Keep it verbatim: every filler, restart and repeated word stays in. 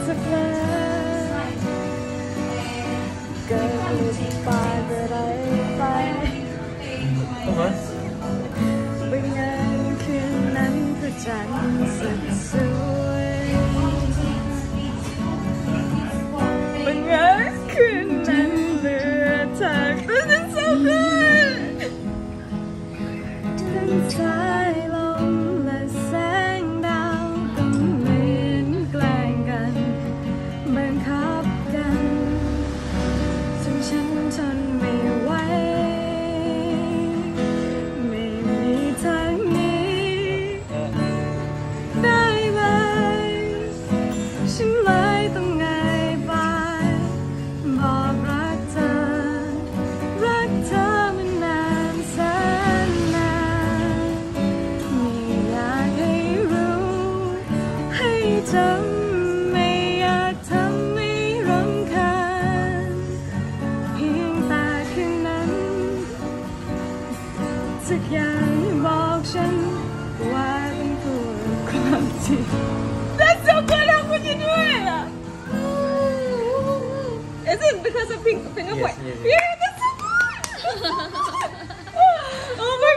เกิดปานอะไรไปบังเอิญคืนนั้นพระจันทร์สุดสวยบังเอิญคืนนั้นเรือทาง This is so good ทั้งสายลมและแสงดาวก็เหมือนแกล้งกันบังคับกันจนฉันทนไม่ไหวไม่มีทางนี้ได้เลยฉันเลยต้องไงไปบอกรักเธอรักเธอมานานแสนนานไม่อยากให้รู้ให้จำไม่อยากทำให้รำคาญเพียงแต่คืนนั้นสักอย่างบอกฉันว่าต้องพูดความจริง That's so good how could you do it Is it because of pink finger point Yes, yes, yes. Yeah that's so good Oh my